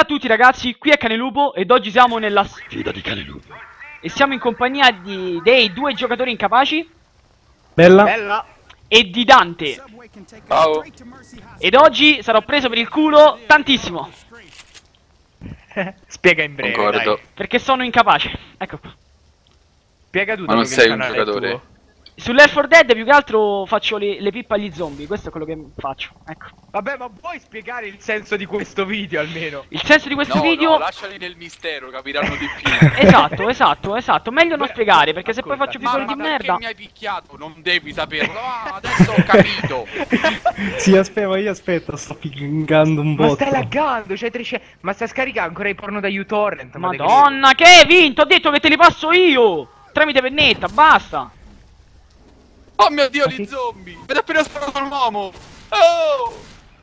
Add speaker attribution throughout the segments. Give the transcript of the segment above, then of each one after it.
Speaker 1: Bella a tutti ragazzi, qui è Canelupo ed oggi siamo nella sfida di Canelupo. E siamo in compagnia dei due giocatori incapaci.
Speaker 2: Bella.
Speaker 1: E di Dante.
Speaker 3: Ciao.
Speaker 1: Ed oggi sarò preso per il culo tantissimo.
Speaker 2: Spiega in breve,
Speaker 3: Concordo.
Speaker 2: dai.
Speaker 1: Perché sono incapace. Ecco qua.
Speaker 2: Spiega tu.
Speaker 3: Ma non
Speaker 2: dato che
Speaker 3: sei
Speaker 2: il
Speaker 3: un
Speaker 2: canale è
Speaker 3: giocatore.
Speaker 2: tuo.
Speaker 1: Sull'Left 4 Dead più che altro faccio le pippe agli zombie. Questo è quello che faccio. Ecco.
Speaker 2: Vabbè, ma vuoi spiegare il senso di questo video almeno?
Speaker 1: Il senso di questo
Speaker 3: No,
Speaker 1: video...
Speaker 3: no, lasciali nel mistero, capiranno di più.
Speaker 1: Esatto. Meglio non
Speaker 2: Beh,
Speaker 1: spiegare, perché se poi
Speaker 2: ascolta,
Speaker 1: faccio episodi di
Speaker 3: Ma perché
Speaker 1: merda...
Speaker 3: mi hai picchiato? Non devi saperlo. Ah, adesso ho capito.
Speaker 4: Sì, aspetta, sto pingando un
Speaker 2: Ma
Speaker 4: botto.
Speaker 2: stai laggando, c'hai 300... Ma stai scaricando ancora i porno da uTorrent? ma te
Speaker 1: Madonna, che hai vinto? Ho detto che te li passo io! Tramite pennetta, basta!
Speaker 3: Oh mio Dio, gli zombie. Mi ha appena sparato un uomo. Oh.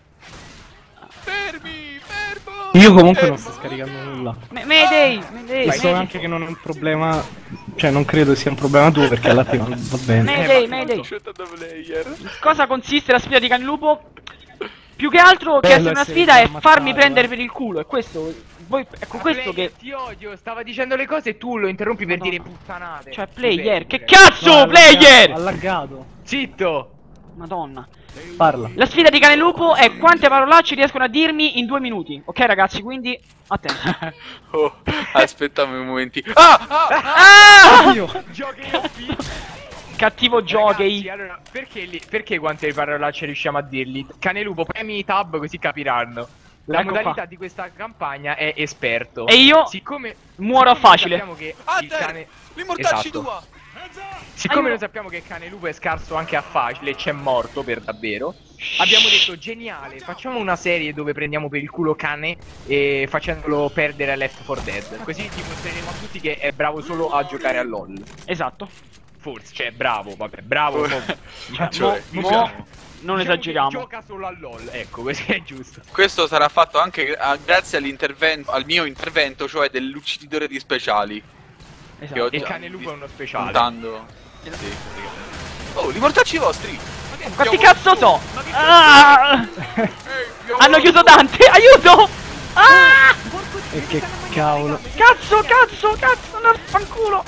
Speaker 3: Fermi, fermo.
Speaker 4: Io comunque
Speaker 3: fermo.
Speaker 4: non sto scaricando nulla.
Speaker 1: Mayday!
Speaker 4: E so anche che non è un problema. Cioè, non credo sia un problema tuo perché alla fine va bene.
Speaker 1: Mayday!
Speaker 3: Scelta da player.
Speaker 1: Cosa consiste la sfida di Canelupo? Più che altro che
Speaker 4: Bello
Speaker 1: essere una
Speaker 4: essere
Speaker 1: sfida è
Speaker 4: ammazzato,
Speaker 1: farmi prendere per il culo. E questo... Voi, ecco questo che...
Speaker 2: Ti odio, stava dicendo le cose e tu lo interrompi per
Speaker 1: Madonna.
Speaker 2: dire puttanate.
Speaker 1: Cioè, player, che
Speaker 2: Super.
Speaker 1: cazzo, player!
Speaker 4: Ha laggato.
Speaker 2: Zitto!
Speaker 1: Madonna.
Speaker 4: Parla.
Speaker 1: La sfida di Canelupo è quante parolacce riescono a dirmi in 2 minuti. Ok ragazzi, quindi attenti.
Speaker 3: Oh, aspettami un momento.
Speaker 1: Ah!
Speaker 4: Io.
Speaker 2: Giochi OP.
Speaker 1: Cattivo
Speaker 2: Ragazzi,
Speaker 1: giochi.
Speaker 2: allora, perché quante parolacce riusciamo a dirli? Canelupo, premi tab così capiranno. La
Speaker 1: Ecco
Speaker 2: modalità
Speaker 1: qua.
Speaker 2: di questa campagna è esperto.
Speaker 1: E io
Speaker 2: siccome
Speaker 1: muoro
Speaker 2: siccome
Speaker 1: facile.
Speaker 2: Sappiamo che il
Speaker 3: Hunter,
Speaker 2: cane...
Speaker 3: li mortacci
Speaker 2: Esatto.
Speaker 3: tua.
Speaker 2: Siccome
Speaker 1: Aiuto.
Speaker 2: noi sappiamo che Canelupo è scarso anche a facile, c'è morto per davvero. Abbiamo detto geniale, facciamo una serie dove prendiamo per il culo cane e facendolo perdere a Left 4 Dead. Così dimostreremo a tutti che è bravo solo a giocare a LOL.
Speaker 1: Esatto.
Speaker 2: Forse, cioè bravo, vabbè, bravo.
Speaker 3: Cioè,
Speaker 1: Non
Speaker 2: Diciamo
Speaker 1: esageriamo.
Speaker 2: che gioca solo a LOL, ecco, questo è giusto.
Speaker 3: Questo sarà fatto anche grazie all'intervento, al mio intervento, cioè dell'ucciditore di speciali. Che
Speaker 1: Esatto.
Speaker 3: ho
Speaker 2: E
Speaker 3: già
Speaker 2: Canelupo è uno speciale.
Speaker 3: puntando. Sì, praticamente. Oh, li mortacci vostri!
Speaker 1: Quanti cazzo so? Ah!
Speaker 3: Ehi,
Speaker 1: Hanno chiuso Dante, aiuto! Ah!
Speaker 4: E che cavolo.
Speaker 1: Cazzo, non fanculo!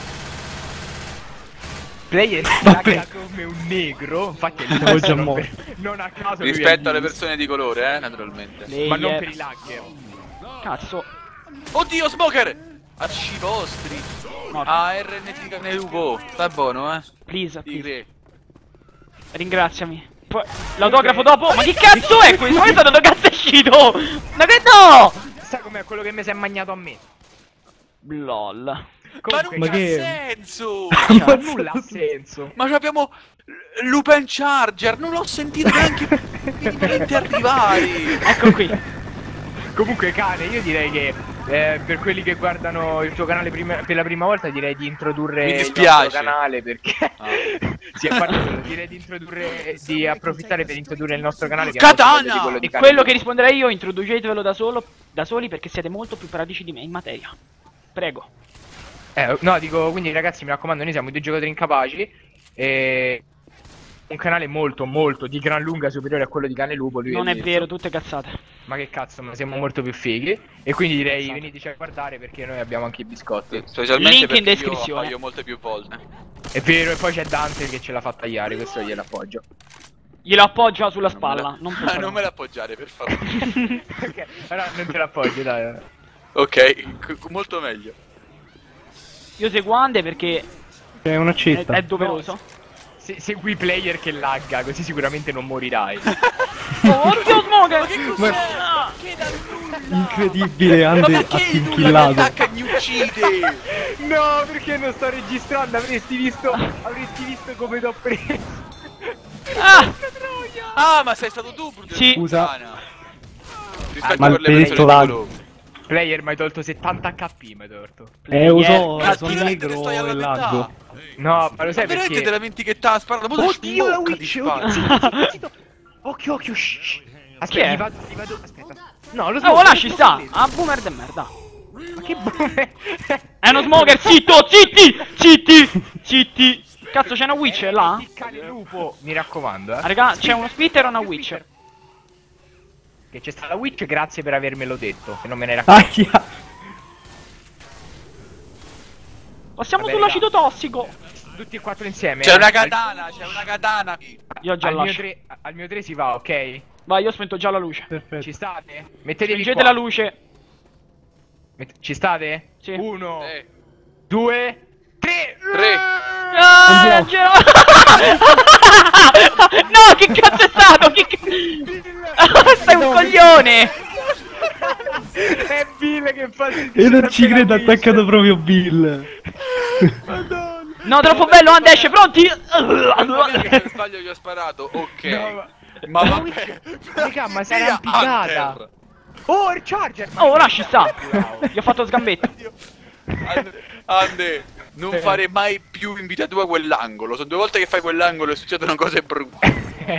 Speaker 2: Player lagga come un negro, infatti è
Speaker 4: Siamo già
Speaker 2: non,
Speaker 4: morti.
Speaker 2: non a caso lui
Speaker 3: Rispetto
Speaker 2: è
Speaker 3: alle
Speaker 2: lì.
Speaker 3: persone di colore, naturalmente.
Speaker 2: Ma non per i lagger.
Speaker 1: Cazzo.
Speaker 3: Oddio, Smoker! Arci vostri!
Speaker 1: No,
Speaker 3: RNT Canelupo! Sta buono,
Speaker 1: please.
Speaker 3: Tigre.
Speaker 1: Ringraziami. Poi l'autografo dopo. Ma che cazzo è questo? Ma da dove cazzo è uscito? Ma che no!
Speaker 2: Sai com'è quello che mi si è magnato a me?
Speaker 1: LOL.
Speaker 2: Comunque,
Speaker 3: Ma non
Speaker 4: Ma
Speaker 3: ha
Speaker 4: che-
Speaker 3: senso!
Speaker 2: ma nulla ha senso.
Speaker 3: Ma abbiamo Lupin Charger, non l'ho sentito neanche minimamente arrivare!
Speaker 1: Ecco qui.
Speaker 2: Comunque cane, io direi che per quelli che guardano il tuo canale per la prima volta direi di introdurre
Speaker 3: Mi
Speaker 2: il
Speaker 3: dispiace.
Speaker 2: nostro canale perché
Speaker 3: Ah.
Speaker 2: sì, a parte quello, direi di approfittare per introdurre il nostro canale che
Speaker 3: Katana!
Speaker 2: è molto bello di quello di
Speaker 1: E
Speaker 2: Cane
Speaker 1: quello
Speaker 2: Lupo.
Speaker 1: che risponderei io, introducetevelo da soli perché siete molto più pratici di me in materia. Prego.
Speaker 2: No, dico, quindi ragazzi, mi raccomando, noi siamo due giocatori incapaci e un canale molto, molto di gran lunga superiore a quello di Canelupo. Lui
Speaker 1: Non è
Speaker 2: detto.
Speaker 1: vero, tutte cazzate.
Speaker 2: Ma che cazzo, ma siamo molto più fighi. E quindi direi veniteci a guardare perché noi abbiamo anche i biscotti.
Speaker 3: Specialmente
Speaker 1: Link in
Speaker 3: perché
Speaker 1: descrizione.
Speaker 3: io appaio molte più volte.
Speaker 2: È vero, e poi c'è Dante che ce l'ha fatta tagliare, questo glielo appoggio.
Speaker 1: Glielo appoggia sulla spalla. Non per
Speaker 3: Non me l'appoggiare, per favore.
Speaker 2: Ok, allora non te l'appoggio, dai.
Speaker 3: Ok, molto meglio.
Speaker 1: Io seguo Ande perché
Speaker 4: C'è una città.
Speaker 1: è doveroso.
Speaker 2: Segui i player che lagga, così sicuramente non morirai.
Speaker 1: Oh, oddio, Smoker!
Speaker 4: Incredibile,
Speaker 3: Ma
Speaker 4: Ande ha
Speaker 3: perché il nulla mi
Speaker 4: kinkillato.
Speaker 3: attacca e mi uccide?
Speaker 2: No, perché non sto registrando? Avresti visto come t'ho preso.
Speaker 1: Ah!
Speaker 3: Ah, ma sei stato tu, brutto
Speaker 1: Sì.
Speaker 4: Scusa.
Speaker 3: Rispetto
Speaker 4: Ma
Speaker 3: per le
Speaker 4: il
Speaker 3: persone di
Speaker 4: lag.
Speaker 3: colore.
Speaker 2: Player, mi hai tolto 70 HP, mi hai tolto.
Speaker 4: Uso
Speaker 3: Ma
Speaker 4: sono
Speaker 3: veramente te
Speaker 4: negro
Speaker 3: stai alla
Speaker 4: e
Speaker 3: metà?
Speaker 4: laggo.
Speaker 2: No, ma lo
Speaker 3: Ma
Speaker 2: sai
Speaker 3: veramente
Speaker 2: perché?
Speaker 3: te lamenti che t'ha sparato? Ma
Speaker 2: Oddio, la
Speaker 3: bocca di
Speaker 2: witch,
Speaker 3: spalla.
Speaker 2: oddio, zitto. Occhio, occhio, shh. Aspetta,
Speaker 1: è?
Speaker 2: gli vado, aspetta. No, lo
Speaker 1: Oh, lasci
Speaker 2: lo
Speaker 1: sta!
Speaker 2: smoker.
Speaker 1: Ah, boomer de merda.
Speaker 2: Ma che boomer?
Speaker 1: È uno smoker, zitto, zitti! Cazzo, c'è una witch là?
Speaker 2: Il cane lupo, mi raccomando,
Speaker 1: Ah, raga, c'è uno splitter o una witch?
Speaker 2: Che c'è stata la Witch, grazie per avermelo detto, che non me ne era accorto.
Speaker 4: Ahia.
Speaker 1: Passiamo
Speaker 2: Vabbè,
Speaker 1: sull'acido tossico.
Speaker 2: Tutti e 4 insieme.
Speaker 3: C'è una katana, c'è una katana.
Speaker 1: Io ho già
Speaker 2: Al mio,
Speaker 1: lascio.
Speaker 2: 3, al mio 3 si va, ok?
Speaker 1: Vai, io ho spento già la luce.
Speaker 4: Perfetto.
Speaker 2: Ci state? Mettetevi
Speaker 1: Spengete
Speaker 2: qua.
Speaker 1: la luce.
Speaker 2: Ci state?
Speaker 1: Sì.
Speaker 2: 1, 2, 3.
Speaker 3: 3.
Speaker 1: Ah,
Speaker 4: Andiamo.
Speaker 1: no, che cazzo è stato? Sei un coglione.
Speaker 2: È Bill che fa.
Speaker 4: Io non ci credo, ha attaccato proprio Bill.
Speaker 1: No, troppo bello, Ande, esce, pronti?
Speaker 3: Mamma mia, che per sbaglio gli ho sparato. Ok.
Speaker 2: No,
Speaker 3: ma vabbè.
Speaker 2: Raga, ma sei
Speaker 3: Via,
Speaker 2: arrampicata.
Speaker 3: Hunter.
Speaker 2: Oh, il charger.
Speaker 1: Oh, lasci sta. Gli ho fatto sgambetto.
Speaker 3: Ande, non fare mai più in vita tua quell'angolo. Sono 2 volte che fai quell'angolo e succedono cose brutte.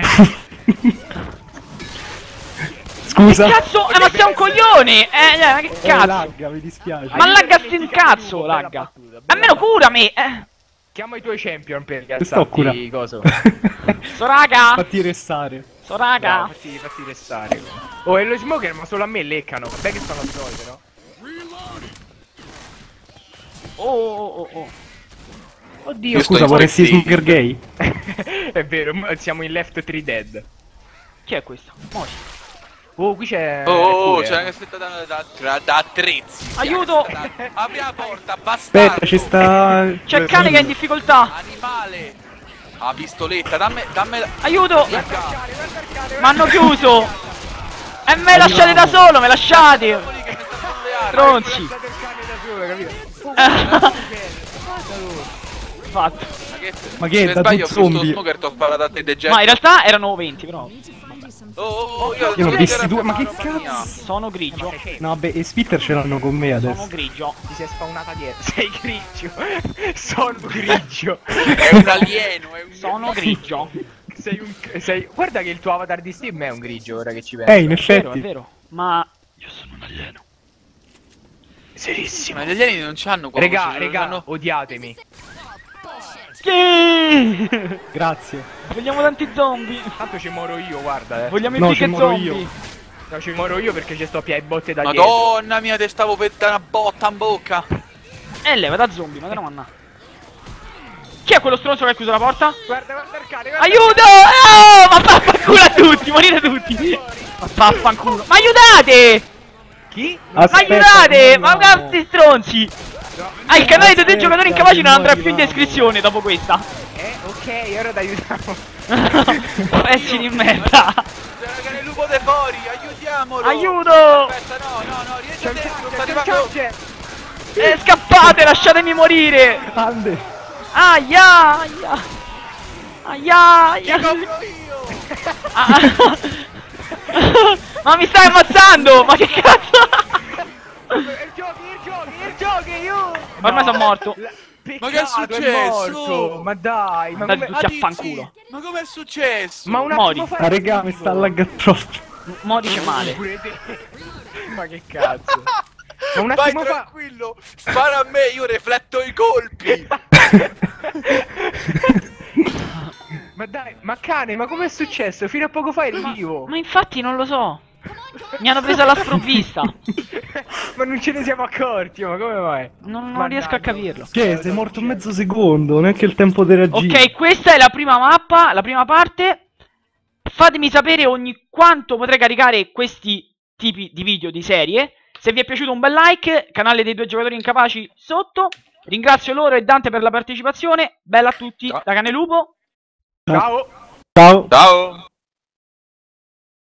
Speaker 4: Scusa.
Speaker 1: Cazzo, ma sei un coglione. Ma che cazzo?
Speaker 4: Lagga, mi dispiace.
Speaker 1: Ma lagga sti cazzo, lagga. Almeno curami.
Speaker 2: Chiama i tuoi champion per
Speaker 4: sto cura.
Speaker 2: piazzarti coso.
Speaker 1: So raga.
Speaker 4: Fatti restare.
Speaker 1: So raga.
Speaker 2: Fatti restare. Oh, e lo smoker, ma solo a me leccano. Vabbè che sono troll, però.
Speaker 1: Oh.
Speaker 2: Oddio.
Speaker 3: Io sto
Speaker 4: Scusa,
Speaker 3: in
Speaker 4: vorresti
Speaker 3: spectator.
Speaker 4: smoker gay?
Speaker 2: È vero, siamo in left 3 dead.
Speaker 1: Chi è questo? Mori.
Speaker 2: Oh, qui c'è.
Speaker 3: Oh,
Speaker 2: pure.
Speaker 3: c'è una cassetta da attrezzi.
Speaker 1: Aiuto!
Speaker 3: Apri la porta, bastardo.
Speaker 4: Aspetta, ci sta...
Speaker 1: C'è il cane che è in difficoltà.
Speaker 3: Animale. La pistoletta, dammela.
Speaker 1: Aiuto!
Speaker 3: Raga,
Speaker 1: M'hanno chiuso. E me lasciate da solo, me lasciate.
Speaker 3: quelli che mi stanno con le armi.
Speaker 1: Stronzi.
Speaker 2: Guardate il cane da solo, capito?
Speaker 1: Fatto.
Speaker 4: Ma che è,
Speaker 3: Se
Speaker 4: da
Speaker 3: sbaglio,
Speaker 4: tutti zombie?
Speaker 3: Smoker t'ho sparato a te dei
Speaker 1: Ma in realtà erano 20 però.
Speaker 4: Io ne ho visti 2, ma che cazzo?
Speaker 1: Sono grigio.
Speaker 4: No, vabbè, e Spitter ce l'hanno con me
Speaker 1: Sono
Speaker 4: adesso.
Speaker 1: grigio.
Speaker 2: Ti sei spawnata dietro. Sei grigio. Sono grigio.
Speaker 3: È un alieno, è un
Speaker 1: Sono grigio.
Speaker 2: Sei. Guarda che il tuo avatar di Steam è un grigio, ora che ci penso.
Speaker 4: In
Speaker 1: È vero, è
Speaker 4: effetti.
Speaker 1: vero. Ma io sono un alieno.
Speaker 2: Serissimo.
Speaker 3: Ma gli alieni non c'hanno qua.
Speaker 2: Regà, odiatemi.
Speaker 1: Sì!
Speaker 4: Grazie.
Speaker 1: Vogliamo tanti zombie.
Speaker 2: Tanto ci moro io, guarda.
Speaker 1: Vogliamo i
Speaker 4: No,
Speaker 1: pick
Speaker 4: ci
Speaker 1: e
Speaker 4: moro
Speaker 1: zombie.
Speaker 4: io.
Speaker 2: No, ci moro io perché ci sto a piedi botte da dietro.
Speaker 3: Madonna mia, te stavo per dare una botta in bocca.
Speaker 1: Leva da zombie, ma te la manna. Chi è quello stronzo che ha chiuso la porta?
Speaker 2: Guarda il cane, guarda.
Speaker 1: Aiuto! Oh, ma vaffanculo a tutti, morite tutti! Ma vaffanculo! Ma aiutate!
Speaker 2: Chi?
Speaker 1: Ma
Speaker 4: Aspetta,
Speaker 1: aiutate! Ma
Speaker 4: moriamo.
Speaker 1: cazzi stronzi! Ah, il canale dei 2 giocatori incapaci non andrà più in
Speaker 4: moriamo.
Speaker 1: descrizione dopo questa.
Speaker 2: Ok, ora ti aiutiamo.
Speaker 1: Pezzi di merda!
Speaker 3: C'è un cane lupo de fuori, aiutiamolo.
Speaker 1: Aiuto!
Speaker 3: Aspetta, no, riesci a
Speaker 2: C'è il
Speaker 3: dentro, sta
Speaker 2: charger, c'è il
Speaker 3: arrivando.
Speaker 2: charger.
Speaker 1: Scappate, lasciatemi morire!
Speaker 4: Ande.
Speaker 1: Aia! Aia! Aia! Aia!
Speaker 3: Copro io.
Speaker 1: Ah. Ma mi stai ammazzando! Ma che cazzo!
Speaker 2: Il giochi, io.
Speaker 1: Ormai sono morto.
Speaker 3: Ma che è successo?
Speaker 2: Ma dai, ma
Speaker 1: Andate
Speaker 2: come...
Speaker 1: tutti a fanculo.
Speaker 3: Ma com'è successo?
Speaker 2: Ma un
Speaker 1: Mori.
Speaker 2: attimo fa...
Speaker 4: Ah, regà, mi sta laggando troppo.
Speaker 1: Mo dice male.
Speaker 2: Pure te. Ma che cazzo. Ma un
Speaker 3: Vai
Speaker 2: attimo fa...
Speaker 3: tranquillo, spara a me, io rifletto i colpi.
Speaker 2: Ma dai, ma cane, ma com'è successo? Fino a poco fa eri vivo.
Speaker 1: Ma infatti non lo so. Mi hanno preso alla sprovvista.
Speaker 2: Ma non ce ne siamo accorti, ma come mai?
Speaker 1: Non riesco a capirlo.
Speaker 4: Che? Sei morto mezzo secondo, neanche il tempo di reagire.
Speaker 1: Ok, questa è la prima mappa, la prima parte. Fatemi sapere ogni quanto potrei caricare questi tipi di video di serie. Se vi è piaciuto un bel like, canale dei 2 giocatori incapaci sotto. Ringrazio loro e Dante per la partecipazione. Bella a tutti, da Cane Lupo.
Speaker 2: Ciao.
Speaker 4: Ciao.
Speaker 3: Ciao.